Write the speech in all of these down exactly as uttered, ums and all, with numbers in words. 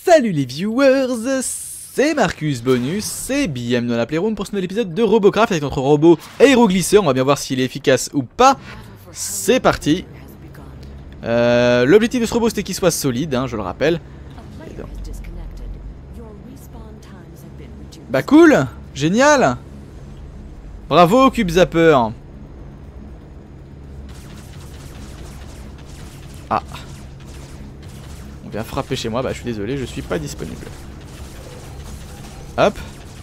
Salut les viewers, c'est Marcus Bonus et B M dans la Playroom pour ce nouvel épisode de Robocraft avec notre robot aéroglisseur. On va bien voir s'il est efficace ou pas. C'est parti. euh, L'objectif de ce robot c'était qu'il soit solide, hein, je le rappelle. Bah cool, génial. Bravo Cube Zapper. Ah, on vient frapper chez moi, bah je suis désolé, je suis pas disponible. Hop.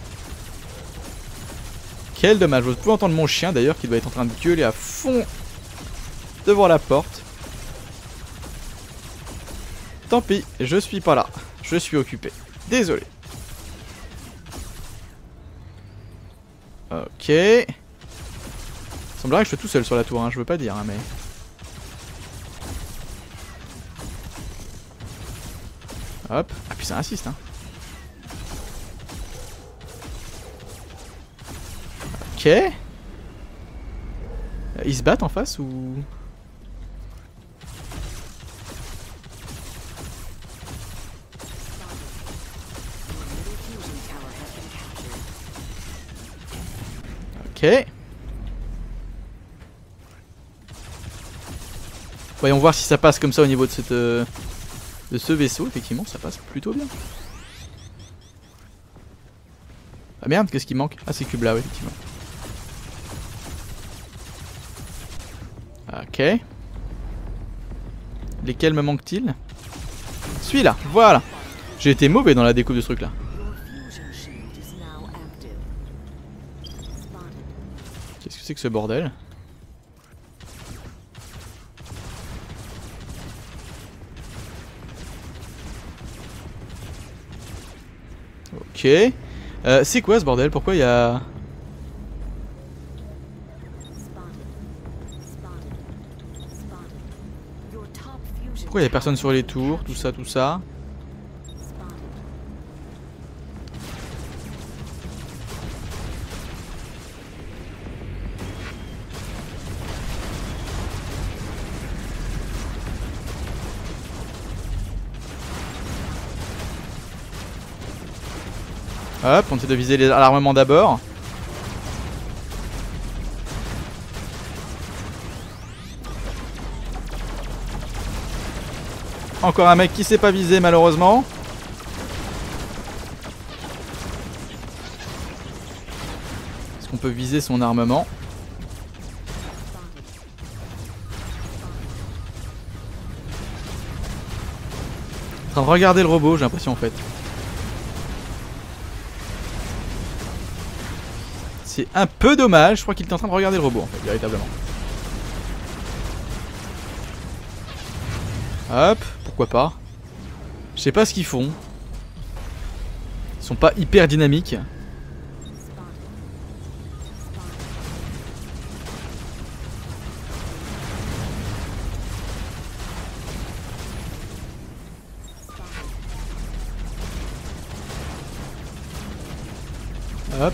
Quel dommage, vous pouvez entendre mon chien d'ailleurs qui doit être en train de gueuler à fond devant la porte. Tant pis, je suis pas là, je suis occupé, désolé. Ok. Il semblerait que je sois tout seul sur la tour, hein, je veux pas dire, hein, mais... Hop, ah puis ça insiste hein. Ok. Ils se battent en face ou... Ok. Voyons voir si ça passe comme ça au niveau de cette... Euh... de ce vaisseau. Effectivement ça passe plutôt bien. Ah merde, qu'est-ce qui manque? Ah c'est cube là, oui, effectivement. Ok. Lesquels me manque-t-il? Celui-là, voilà. J'ai été mauvais dans la découpe de ce truc là. Qu'est-ce que c'est que ce bordel? Ok. Euh, c'est quoi ce bordel? Pourquoi il y a... Pourquoi il y a personne sur les tours? Tout ça, tout ça. Hop, on essaie de viser l'armement d'abord. Encore un mec qui s'est pas visé malheureusement. Est-ce qu'on peut viser son armement? En train de regarder le robot, j'ai l'impression en fait. C'est un peu dommage, je crois qu'il est en train de regarder le robot en fait, véritablement. Hop, pourquoi pas. Je sais pas ce qu'ils font. Ils sont pas hyper dynamiques. Hop.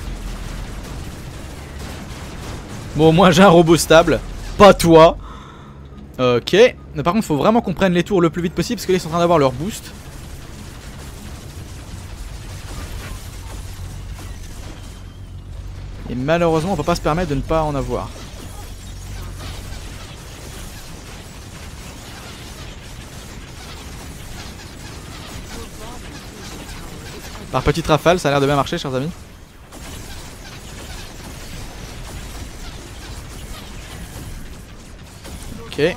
Bon, au moins j'ai un robot stable. Pas toi. Ok. Mais par contre, faut vraiment qu'on prenne les tours le plus vite possible parce que là, ils sont en train d'avoir leur boost. Et malheureusement, on peut pas se permettre de ne pas en avoir. Par petite rafale, ça a l'air de bien marcher, chers amis. Ok.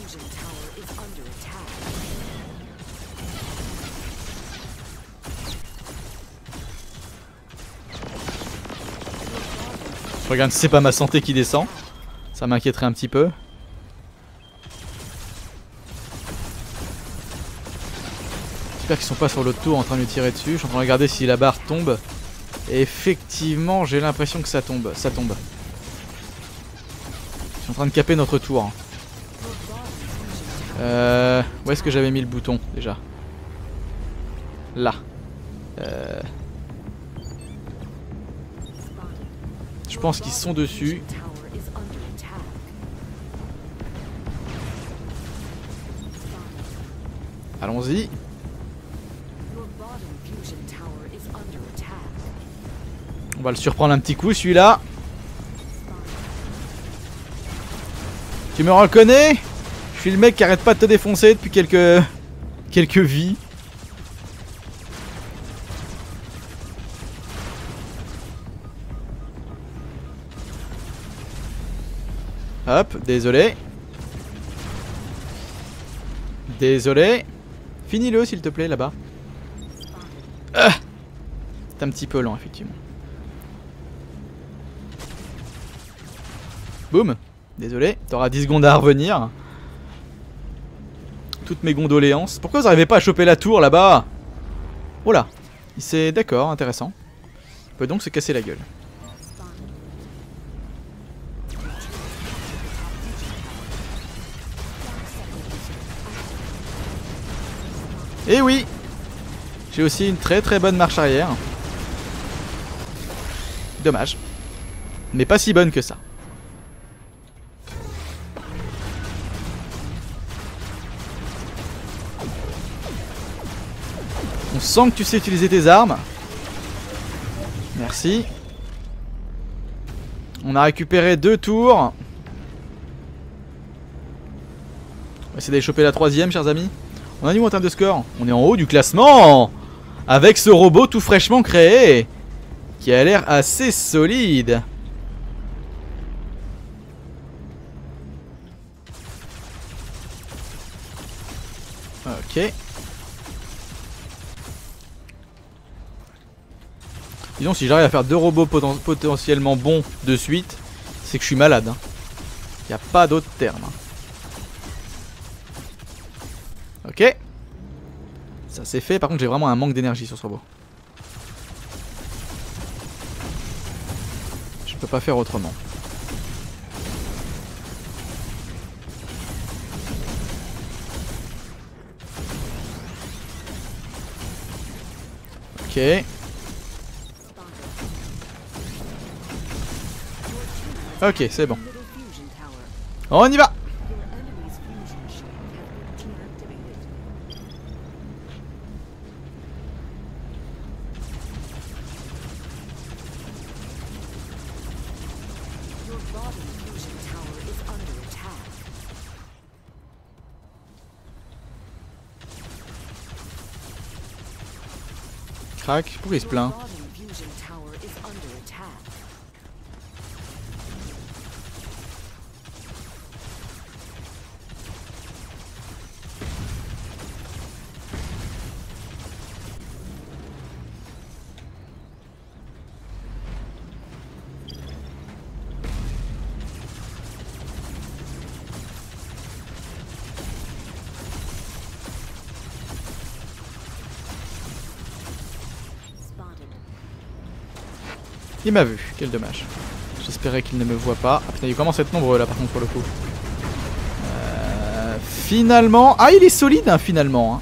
Je regarde si c'est pas ma santé qui descend. Ça m'inquiéterait un petit peu. J'espère qu'ils sont pas sur l'autre tour en train de lui tirer dessus. Je suis en train de regarder si la barre tombe. Et effectivement, j'ai l'impression que ça tombe. Ça tombe. Je suis en train de caper notre tour. Euh, où est-ce que j'avais mis le bouton déjà? Là. Euh... Je pense qu'ils sont dessus. Allons-y. On va le surprendre un petit coup celui-là. Tu me reconnais? Je suis le mec qui arrête pas de te défoncer depuis quelques... quelques vies. Hop, désolé. Désolé. Finis-le s'il te plaît là-bas. Ah, c'est un petit peu lent effectivement. Boum. Désolé, t'auras dix secondes à revenir. Toutes mes condoléances. Pourquoi vous n'arrivez pas à choper la tour là-bas? Oh là. Il s'est... D'accord, intéressant. Il peut donc se casser la gueule. Et oui, j'ai aussi une très très bonne marche arrière. Dommage. Mais pas si bonne que ça. On sent que tu sais utiliser tes armes. Merci. On a récupéré deux tours. On va essayer d'aller choper la troisième, chers amis. On a niveau en termes de score. On est en haut du classement avec ce robot tout fraîchement créé qui a l'air assez solide. Ok. Disons, si j'arrive à faire deux robots poten potentiellement bons de suite, c'est que je suis malade. Il hein. n'y a pas d'autre terme. Ok. Ça c'est fait, par contre j'ai vraiment un manque d'énergie sur ce robot. Je peux pas faire autrement. Ok. Ok, c'est bon. On y va! Crac, pourquoi il se plaint? Il m'a vu, quel dommage. J'espérais qu'il ne me voit pas. Ah putain, il commence à être nombreux là par contre pour le coup. Euh, finalement... Ah il est solide hein, finalement. Hein.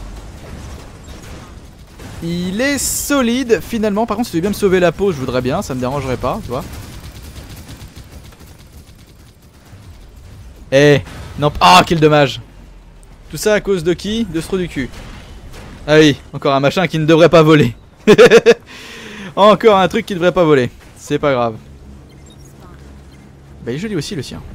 Il est solide finalement. Par contre si tu veux bien me sauver la peau, je voudrais bien, ça me dérangerait pas, tu vois. Eh non. Ah quel dommage. Tout ça à cause de qui? De ce trou du cul. Ah oui, encore un machin qui ne devrait pas voler. Encore un truc qui devrait pas voler. C'est pas grave. Bah il est joli aussi le sien.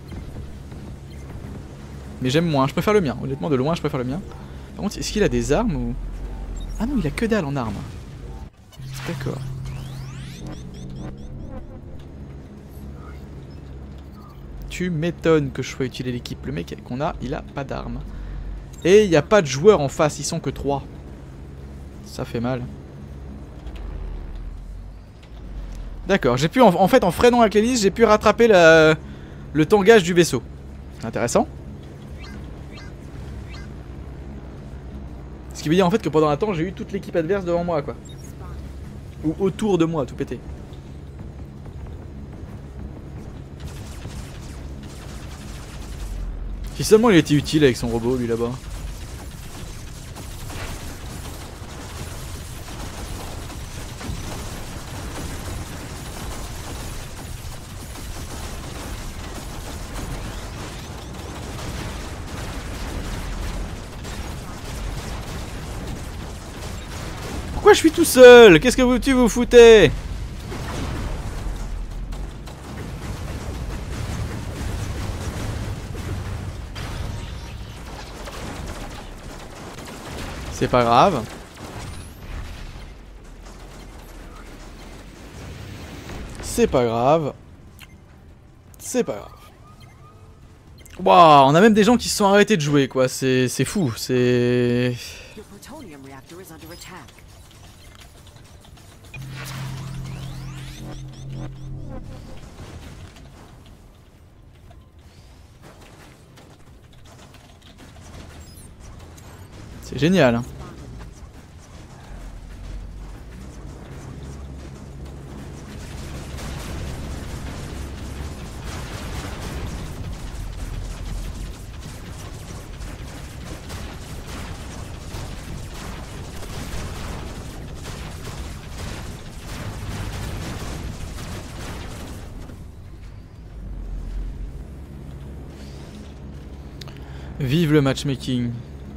Mais j'aime moins, je préfère le mien. Honnêtement de loin je préfère le mien. Par contre est-ce qu'il a des armes ou... Ah non il a que dalle en armes. D'accord. Tu m'étonnes que je sois utiliser l'équipe. Le mec qu'on a il a pas d'armes. Et il n'y a pas de joueurs en face, ils sont que trois. Ça fait mal. D'accord, j'ai pu en, en fait en freinant avec l'hélice, j'ai pu rattraper la, le tangage du vaisseau. Intéressant. Ce qui veut dire en fait que pendant un temps j'ai eu toute l'équipe adverse devant moi quoi. Ou autour de moi, tout pété. Si seulement il était utile avec son robot lui là-bas. pourquoi je suis tout seul? Qu'est-ce que vous, tu vous foutez? C'est pas grave. C'est pas grave. C'est pas grave. Waouh, on a même des gens qui se sont arrêtés de jouer, quoi. C'est fou, c'est... C'est génial, hein. Vive le matchmaking.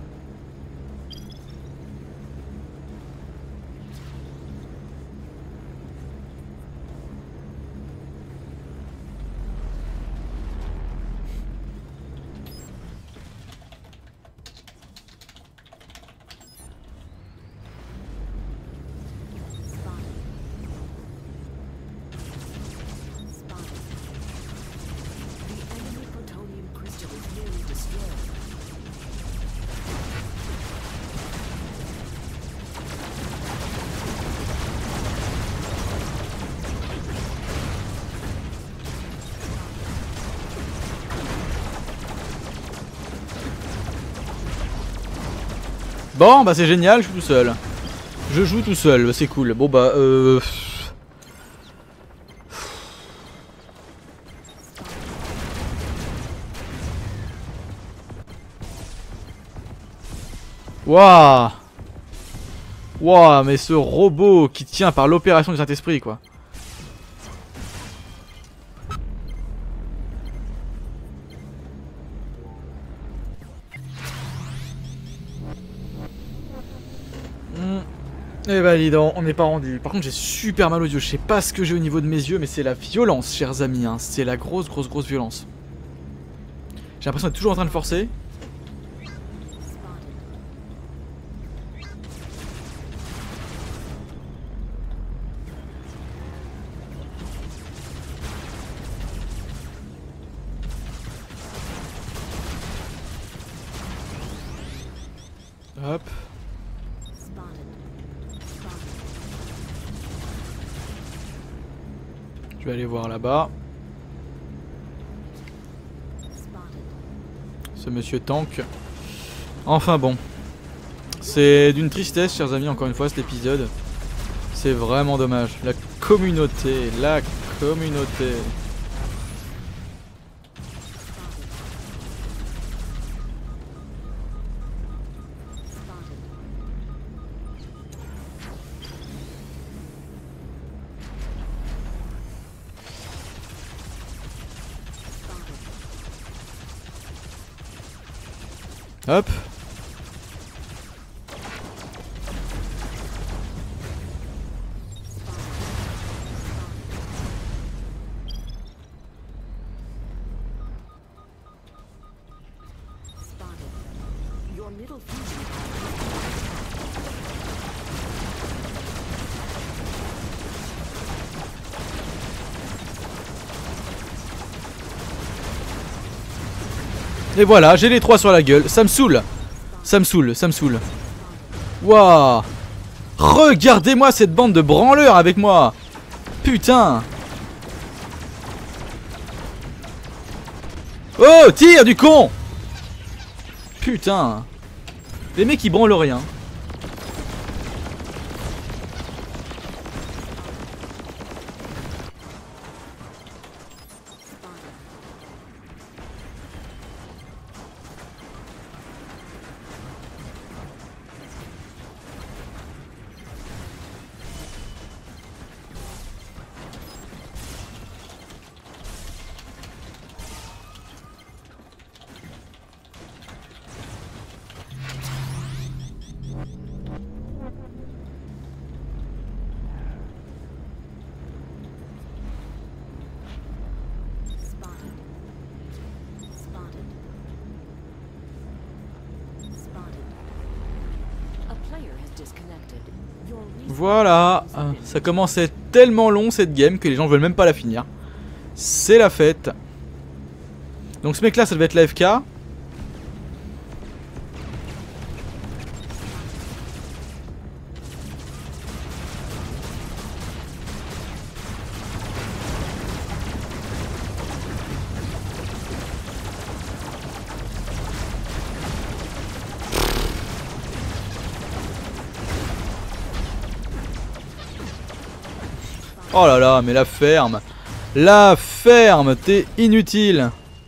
Bon bah c'est génial, je suis tout seul. Je joue tout seul, c'est cool. Bon bah euh... Waouh. Waouh, mais ce robot qui tient par l'opération du Saint-Esprit, quoi. Eh bah dis donc, on n'est pas rendu. Par contre j'ai super mal aux yeux, je sais pas ce que j'ai au niveau de mes yeux, mais c'est la violence, chers amis, hein. C'est la grosse grosse grosse violence. J'ai l'impression d'être toujours en train de forcer. Hop. Je vais aller voir là-bas. Ce monsieur tank. Enfin bon. C'est d'une tristesse, chers amis, encore une fois, cet épisode. C'est vraiment dommage. La communauté, la communauté. Hop. Et voilà, j'ai les trois sur la gueule. Ça me saoule. Ça me saoule, ça me saoule. Waouh. Regardez-moi cette bande de branleurs avec moi. Putain. Oh, tire du con. Putain. Les mecs ils branlent rien. Voilà, ça commence à être tellement long cette game que les gens veulent même pas la finir. C'est la fête. Donc ce mec là ça devait être l'A F K. Oh là là, mais la ferme. La ferme, t'es inutile.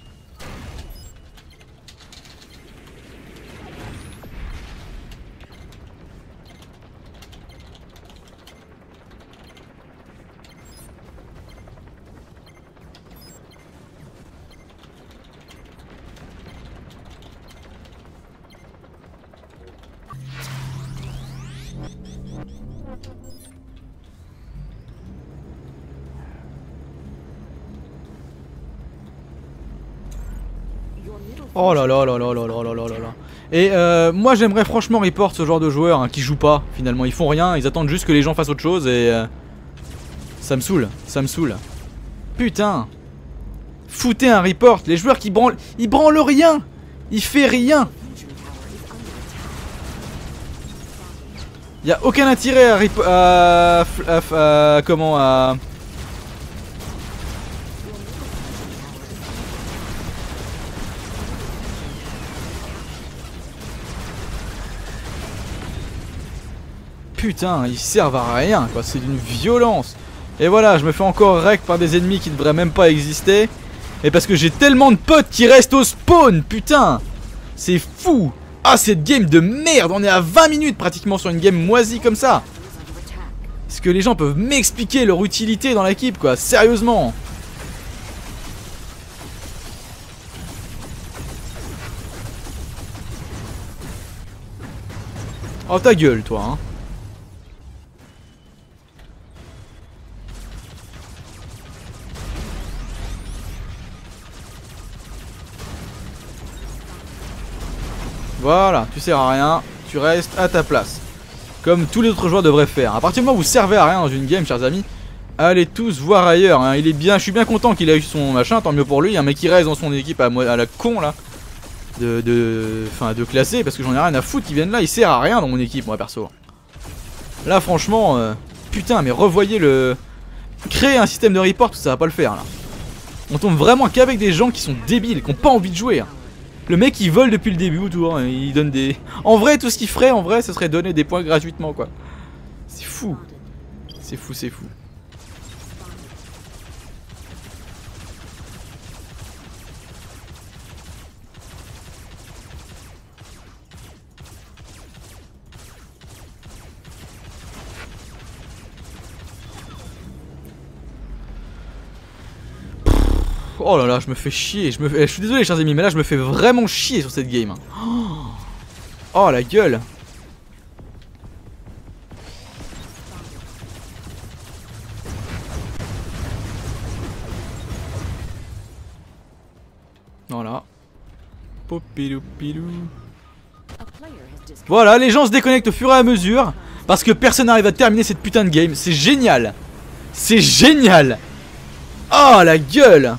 Oh là là là là là là là là là. Et euh, moi j'aimerais franchement report ce genre de joueurs hein, qui jouent pas finalement, ils font rien, ils attendent juste que les gens fassent autre chose et euh, ça me saoule, ça me saoule. Putain. Foutez un report, les joueurs qui branlent, ils branlent rien. Ils font rien. Y a aucun intérêt à, rip à, à, à, à comment à putain, ils servent à rien quoi, c'est d'une violence. Et voilà, je me fais encore wreck par des ennemis qui devraient même pas exister. Et parce que j'ai tellement de potes qui restent au spawn, putain. C'est fou. Ah, cette game de merde, on est à vingt minutes pratiquement sur une game moisie comme ça. Est-ce que les gens peuvent m'expliquer leur utilité dans l'équipe quoi, sérieusement. Oh ta gueule toi hein. Voilà, tu sers à rien, tu restes à ta place. Comme tous les autres joueurs devraient faire. À partir du moment où vous servez à rien dans une game, chers amis, allez tous voir ailleurs. Hein. Il est bien, je suis bien content qu'il ait eu son machin, tant mieux pour lui. Un mec qui reste dans son équipe à, à la con là. De, de, enfin, de classer, parce que j'en ai rien à foutre qu'il vienne là. Il sert à rien dans mon équipe, moi perso. Là, franchement, euh, putain, mais revoyez le. Créer un système de report, ça va pas le faire là. On tombe vraiment qu'avec des gens qui sont débiles, qui ont pas envie de jouer. Hein. Le mec il vole depuis le début autour, hein, il donne des... En vrai tout ce qu'il ferait en vrai ce serait donner des points gratuitement quoi. C'est fou. C'est fou, c'est fou. Oh là là, je me fais chier, je me fais... je suis désolé chers amis, mais là je me fais vraiment chier sur cette game. Oh la gueule. Voilà. Popilou pilou. Voilà, les gens se déconnectent au fur et à mesure parce que personne n'arrive à terminer cette putain de game. C'est génial. C'est génial. Oh la gueule.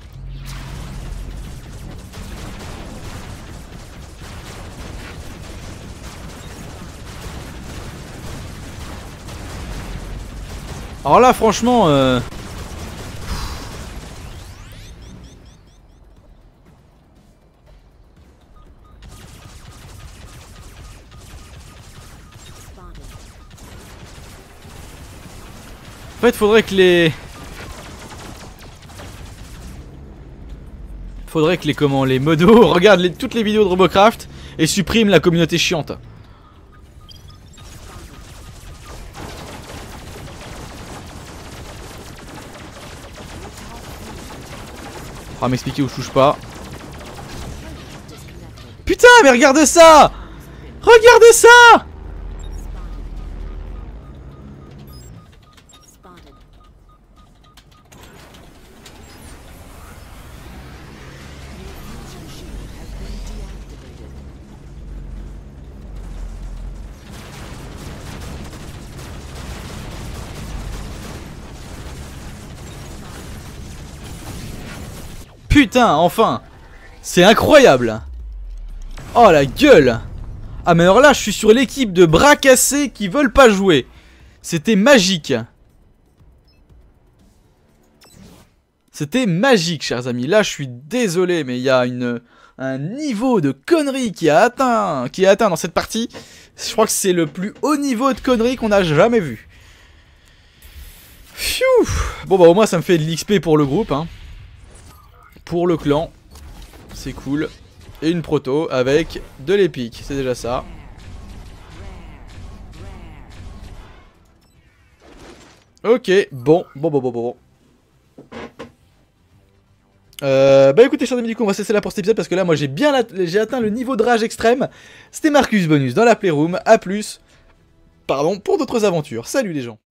Alors là franchement euh... en fait faudrait que les faudrait que les comment les modos regardent les... toutes les vidéos de Robocraft et suppriment la communauté chiante. On va m'expliquer où je touche pas. Putain mais regardez ça. Regardez ça. putain, enfin. C'est incroyable. Oh la gueule. Ah mais alors là je suis sur l'équipe de bras cassés qui veulent pas jouer. C'était magique. C'était magique chers amis. Là je suis désolé mais il y a une, un niveau de conneries qui a atteint, qui est atteint dans cette partie. Je crois que c'est le plus haut niveau de conneries qu'on a jamais vu. Pfiou. Bon bah au moins ça me fait de l'X P pour le groupe hein. Pour le clan. C'est cool. Et une proto avec de l'épique, c'est déjà ça. Ok, bon, bon, bon, bon, bon. Euh, bah écoutez chers amis, du coup on va se laisser là pour cet épisode parce que là moi j'ai bien j'ai atteint le niveau de rage extrême. C'était Marcus Bonus dans la Playroom, à plus, pardon, pour d'autres aventures. Salut les gens.